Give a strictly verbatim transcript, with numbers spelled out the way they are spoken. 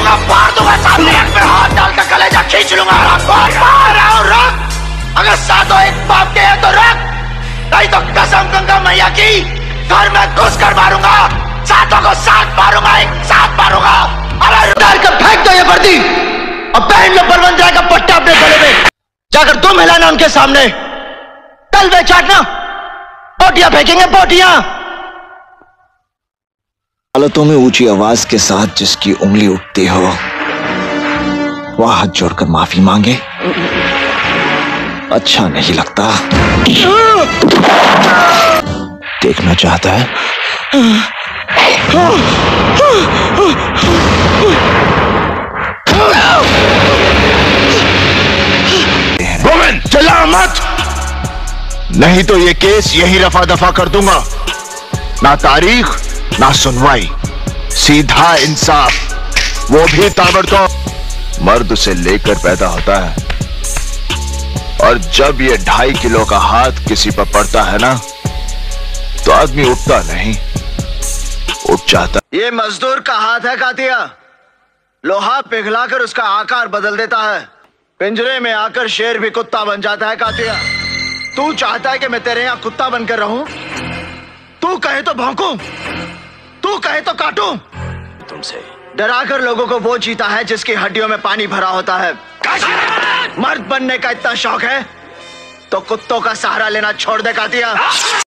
दूंगा, फाड़ दूंगा, सामने में हाथ डालकर कलेजा खींच लूंगा। रख, अगर सातों एक बाप के हैं तो रख, नहीं तो कसम गंगा मैया की घर में घुस कर मारूंगा, सातों को साथ मारूंगा, एक साथ मारूंगा। अरे डाल कर फेंक दो ये वर्दी और पहन लो बलवंत राय का पट्टा अपने गले में, जाकर तुम हिलाना उनके सामने, कल वे चाटना, पोटियां फेंकेंगे पोटियां। हालतों में ऊंची आवाज के साथ जिसकी उंगली उठती हो वह हाथ जोड़कर माफी मांगे, अच्छा नहीं लगता। देखना चाहता है? गोविंद चिल्ला मत, नहीं तो ये केस यही रफा दफा कर दूंगा। ना तारीख ना सुनवाई, सीधा इंसाफ, वो भी ताबड़तोड़। मर्द उसे लेकर पैदा होता है और जब ये ढाई किलो का हाथ किसी पर पड़ता है ना तो आदमी उठता नहीं, उठ जाता। ये मजदूर का हाथ है कातिया, लोहा पिघलाकर उसका आकार बदल देता है। पिंजरे में आकर शेर भी कुत्ता बन जाता है कातिया। तू चाहता है कि मैं तेरे यहाँ कुत्ता बनकर रहूं? तू कहे तो भौंकूं, तू कहे तो काटूं। तुमसे डराकर लोगों को वो जीता है जिसकी हड्डियों में पानी भरा होता है। मर्द बनने का इतना शौक है तो कुत्तों का सहारा लेना छोड़ दे कातिया।